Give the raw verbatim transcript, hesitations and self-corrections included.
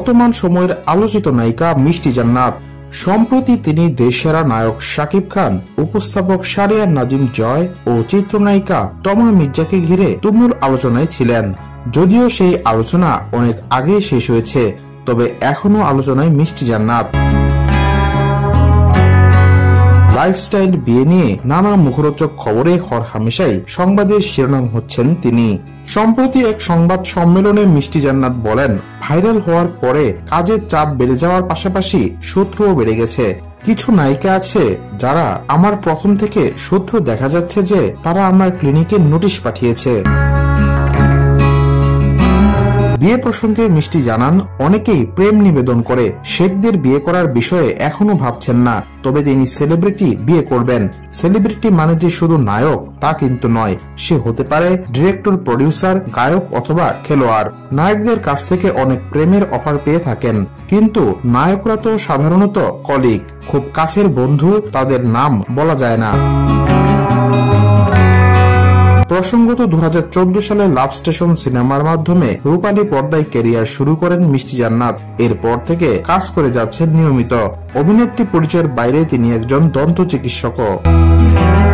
বর্তমান সময়ের আলোচিত নায়িকা মিষ্টি জান্নাত। সম্প্রতি তিনি দেশসেরা নায়ক শাকিব খান, উপস্থাপক শাহরিয়ার নাজিম জয় ও চিত্রনায়িকা তমা মির্জাকে ঘিরে তুমুল আলোচনায় ছিলেন। যদিও সেই আলোচনা অনেক আগে শেষ হয়েছে, তবে এখনো আলোচনায় মিষ্টি জান্নাত। লাইফস্টাইল বিয়ে নিয়ে নানা মুখরোচক খবরে হরহামেশাই সংবাদের শিরোনাম হচ্ছেন তিনি। সম্প্রতি এক সংবাদ সম্মেলনে মিষ্টি জান্নাত বলেন, ভাইরাল হওয়ার পরে কাজের চাপ বেড়ে যাওয়ার পাশাপাশি শত্রুও বেড়ে গেছে। কিছু নায়িকা আছে যারা আমার প্রথম থেকে শত্রু, দেখা যাচ্ছে যে তারা আমার ক্লিনিকে নোটিশ পাঠিয়েছে। বিয়ে প্রসঙ্গে মিষ্টি জানান, অনেকেই প্রেম নিবেদন করে শেখদের বিয়ে করার বিষয়ে এখনো ভাবছেন না, তবে তিনি সেলিব্রিটি বিয়ে করবেন। সেলিব্রিটি মানে যে শুধু নায়ক তা কিন্তু নয়, সে হতে পারে ডিরেক্টর, প্রডিউসার, গায়ক অথবা খেলোয়াড়। নায়কদের কাছ থেকে অনেক প্রেমের অফার পেয়ে থাকেন, কিন্তু নায়করা তো সাধারণত কলিগ, খুব কাছের বন্ধু, তাদের নাম বলা যায় না। প্রসঙ্গত দু হাজার চোদ্দ সালে লাভ স্টেশন সিনেমার মাধ্যমে রূপালী পর্দায় ক্যারিয়ার শুরু করেন মিষ্টি জান্নাত। এরপর থেকে কাজ করে যাচ্ছেন নিয়মিত। অভিনেত্রী পরিচয়ের বাইরে তিনি একজন দন্ত চিকিৎসকও।